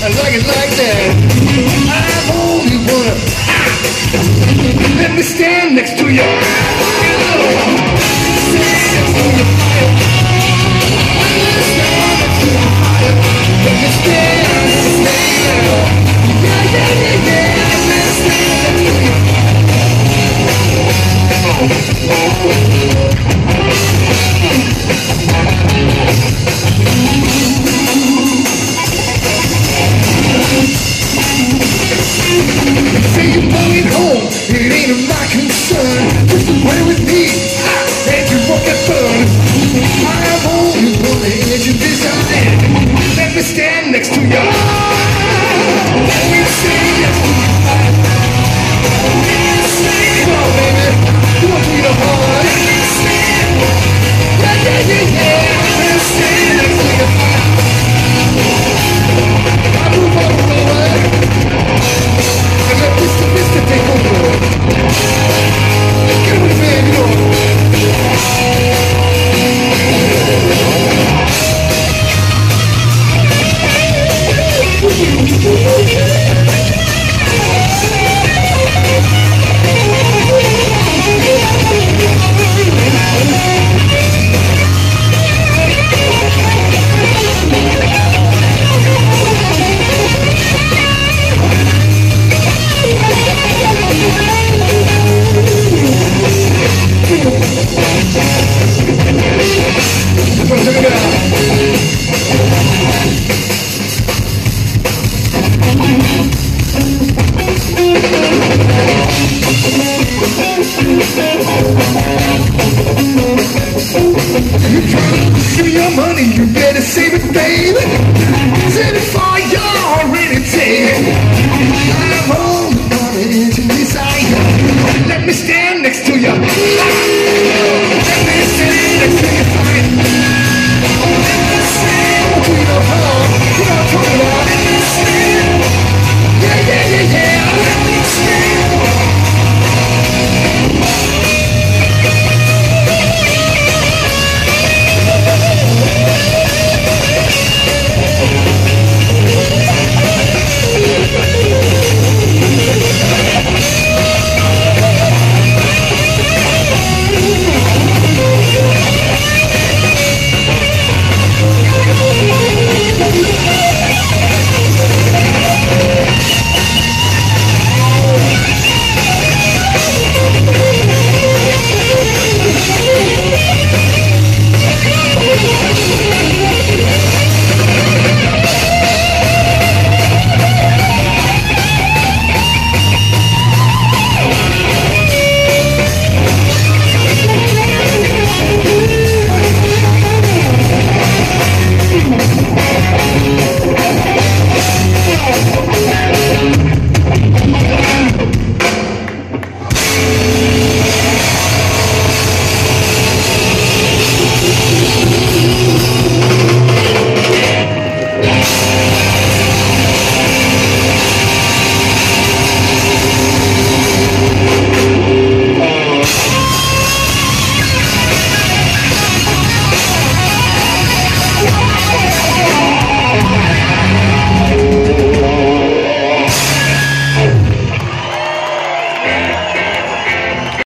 I like it like that. I'm only wanna. Let me stand next to you. Say you're going home, it ain't my concern. Just away with me, and you won't get burned. I'm only on the edge of desire. Let me stand next to you.